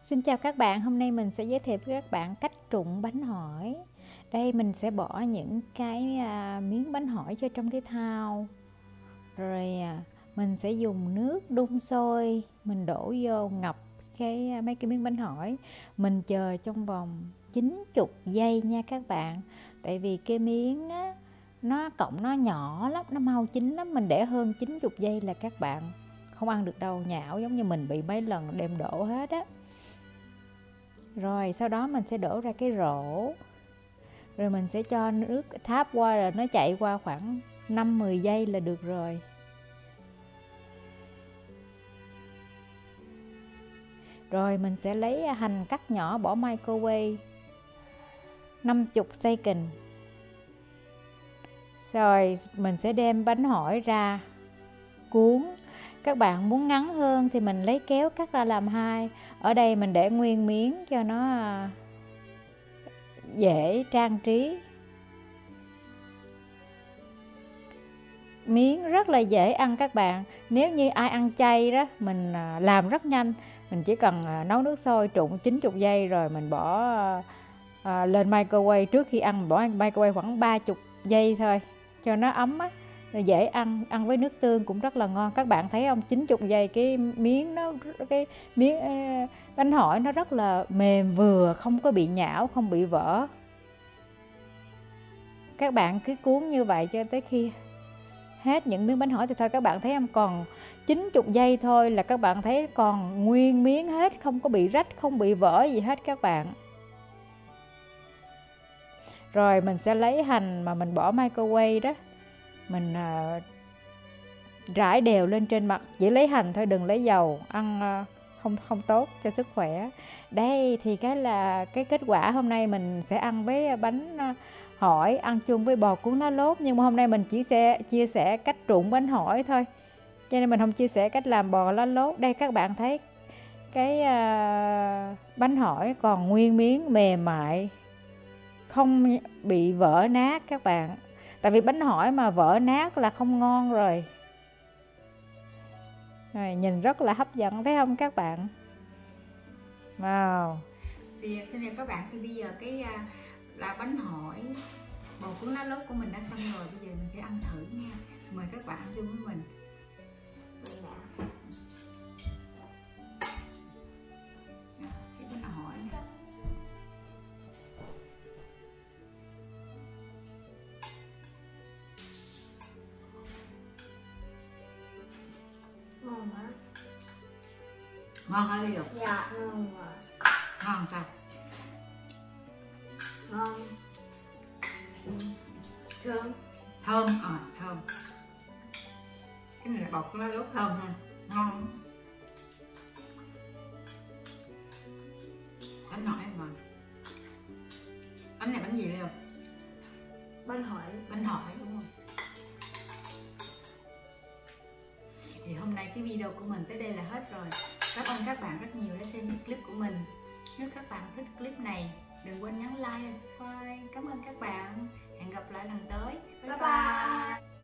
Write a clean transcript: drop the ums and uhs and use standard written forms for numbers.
Xin chào các bạn, hôm nay mình sẽ giới thiệu với các bạn cách trụng bánh hỏi. Đây mình sẽ bỏ những cái miếng bánh hỏi cho trong cái thau. Rồi mình sẽ dùng nước đun sôi, mình đổ vô ngập mấy cái miếng bánh hỏi. Mình chờ trong vòng 90 giây nha các bạn. Tại vì cái miếng á, nó nhỏ lắm, nó mau chín lắm. Mình để hơn 90 giây là các bạn không ăn được đâu, nhão giống như mình bị mấy lần đem đổ hết á. Rồi sau đó mình sẽ đổ ra cái rổ. Rồi mình sẽ cho nước tháp qua, rồi nó chạy qua khoảng 5-10 giây là được rồi. Rồi mình sẽ lấy hành cắt nhỏ bỏ microwave 50 second. Rồi mình sẽ đem bánh hỏi ra cuốn. Các bạn muốn ngắn hơn thì mình lấy kéo cắt ra làm hai. Ở đây mình để nguyên miếng cho nó dễ trang trí. Miếng rất là dễ ăn các bạn. Nếu như ai ăn chay đó, mình làm rất nhanh. Mình chỉ cần nấu nước sôi trụng 90 giây rồi mình bỏ lên microwave. Trước khi ăn bỏ microwave khoảng 30 giây thôi cho nó ấm á. Rồi dễ ăn, ăn với nước tương cũng rất là ngon. Các bạn thấy không, 90 giây cái miếng bánh hỏi nó rất là mềm vừa, không có bị nhão, không bị vỡ. Các bạn cứ cuốn như vậy cho tới khi hết những miếng bánh hỏi thì thôi. Các bạn thấy không, còn 90 giây thôi là các bạn thấy còn nguyên miếng hết, không có bị rách, không bị vỡ gì hết các bạn. Rồi mình sẽ lấy hành mà mình bỏ microwave đó, mình rải đều lên trên mặt. Chỉ lấy hành thôi, đừng lấy dầu, ăn không tốt cho sức khỏe. Đây thì cái kết quả hôm nay mình sẽ ăn với bánh hỏi, ăn chung với bò cuốn lá lốt. Nhưng mà hôm nay mình chỉ sẽ chia sẻ cách trụng bánh hỏi thôi, cho nên mình không chia sẻ cách làm bò lá lốt. Đây các bạn thấy cái bánh hỏi còn nguyên miếng mềm mại, không bị vỡ nát các bạn. Tại vì bánh hỏi mà vỡ nát là không ngon rồi. Rồi, nhìn rất là hấp dẫn thấy không các bạn? Wow. Thì các bạn, thì bây giờ là bánh hỏi bò cuốn lá lốt của mình đã xong rồi. Bây giờ mình sẽ ăn thử nha. Mời các bạn ăn chung với mình. Cái bánh hỏi này. Ngon hả? Ngon hả Liêu? Dạ ngon rồi. Ngon sao? Ngon. Thơm. Thơm, thơm. Cái này là bò cuốn lá lốt thơm ha. Ngon. Bánh hỏi mà. Bánh này bánh gì Liêu? Bánh hỏi. Bánh hỏi đúng không? Thì hôm nay cái video của mình tới đây là hết rồi. Cảm ơn các bạn rất nhiều đã xem cái clip của mình. Nếu các bạn thích clip này, đừng quên nhấn like và subscribe. Cảm ơn các bạn. Hẹn gặp lại lần tới. Bye bye.